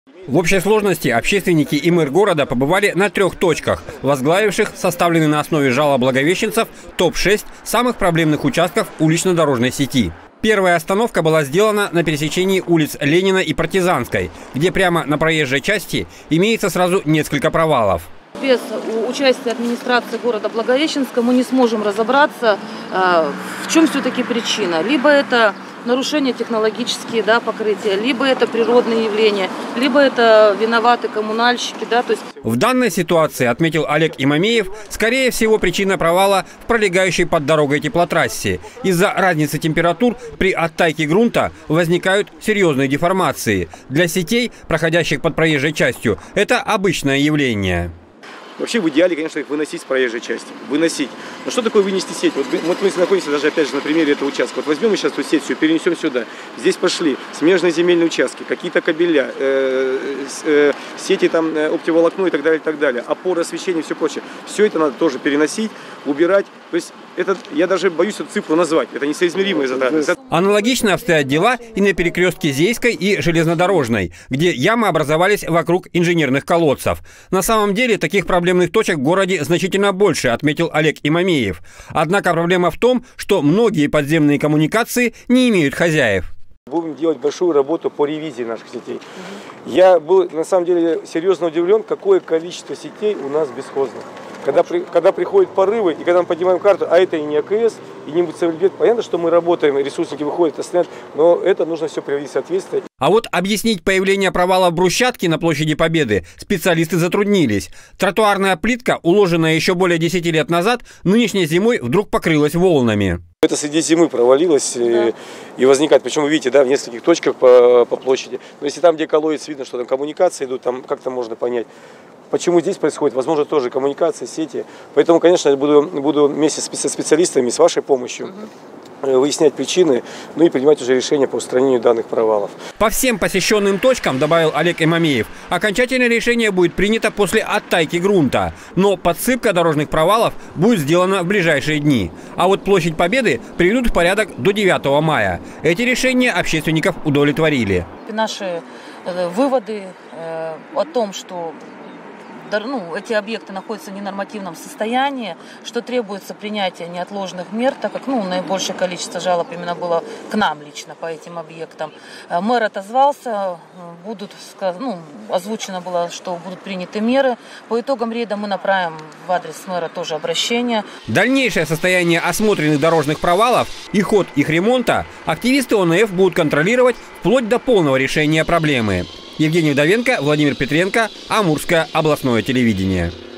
В общей сложности общественники и мэр города побывали на 3 точках, возглавивших составленный на основе жалоб благовещенцев топ-6 самых проблемных участков улично-дорожной сети. Первая остановка была сделана на пересечении улиц Ленина и Партизанской, где прямо на проезжей части имеется сразу несколько провалов. Без участия администрации города Благовещенска мы не сможем разобраться, в чем все-таки причина. Либо это нарушения технологические, покрытия, либо это природные явления, либо это виноваты коммунальщики. То есть... В данной ситуации, отметил Олег Имамеев, скорее всего причина провала в пролегающей под дорогой теплотрассе. Из-за разницы температур при оттайке грунта возникают серьезные деформации. Для сетей, проходящих под проезжей частью, это обычное явление. Вообще в идеале, конечно, их выносить с проезжей части. Выносить. Но что такое вынести сеть? Вот мы находимся даже опять же на примере этого участка. Вот возьмем мы сейчас эту сеть, все перенесем сюда. Здесь пошли смежные земельные участки, какие-то кабеля, сети там оптоволокно и так далее, опоры, освещение и все прочее. Все это надо тоже переносить, убирать. То есть это, я даже боюсь эту цифру назвать. Это несоизмеримые затраты. Аналогично обстоят дела и на перекрестке Зейской и Железнодорожной, где ямы образовались вокруг инженерных колодцев. На самом деле таких проблемных точек в городе значительно больше, отметил Олег Имамеев. Однако проблема в том, что многие подземные коммуникации не имеют хозяев. Будем делать большую работу по ревизии наших сетей. Я был на самом деле серьезно удивлен, какое количество сетей у нас бесхозных. Когда приходят порывы, и когда мы поднимаем карту, а это и не АКС, и не МЦВЛБ, понятно, что мы работаем, ресурсники выходят, остальные, но это нужно все приводить в соответствие. А вот объяснить появление провала брусчатки на площади Победы специалисты затруднились. Тротуарная плитка, уложенная еще более 10 лет назад, нынешней зимой вдруг покрылась волнами. Это среди зимы провалилось и возникает, причем вы видите, в нескольких точках по площади. Но если там, где колодец, видно, что там коммуникации идут, там как-то можно понять. Почему здесь происходит? Возможно, тоже коммуникации, сети. Поэтому, конечно, я буду вместе со специалистами, с вашей помощью выяснять причины, и принимать уже решения по устранению данных провалов. По всем посещенным точкам, добавил Олег Имамеев, окончательное решение будет принято после оттайки грунта. Но подсыпка дорожных провалов будет сделана в ближайшие дни. А вот площадь Победы приведут в порядок до 9 мая. Эти решения общественников удовлетворили. Наши выводы о том, что эти объекты находятся в ненормативном состоянии, что требуется принятие неотложных мер, так как наибольшее количество жалоб именно было к нам лично по этим объектам. Мэр отозвался, озвучено было, что будут приняты меры. По итогам рейда мы направим в адрес мэра тоже обращение. Дальнейшее состояние осмотренных дорожных провалов и ход их ремонта активисты ОНФ будут контролировать вплоть до полного решения проблемы. Евгений Вдовенко, Владимир Петренко, Амурское областное телевидение.